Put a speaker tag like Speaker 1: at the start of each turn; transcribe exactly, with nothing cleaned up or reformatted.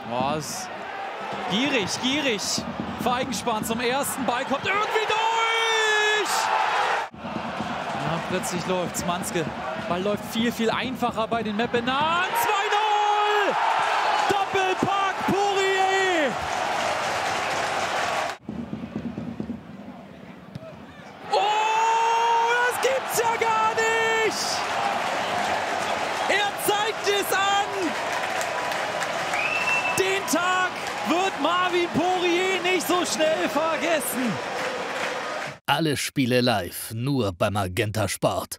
Speaker 1: Oh, ist gierig, gierig. Feigenspahn zum ersten. Ball kommt irgendwie durch. Ja, plötzlich läuft's. Manske. Ball läuft viel, viel einfacher bei den Meppenern. zwei null. Doppelpack Poirier. Oh, das gibt's ja gar nicht. Er zeigt es an. Den Tag wird Marvin Poirier nicht so schnell vergessen.
Speaker 2: Alle Spiele live, nur bei Magenta Sport.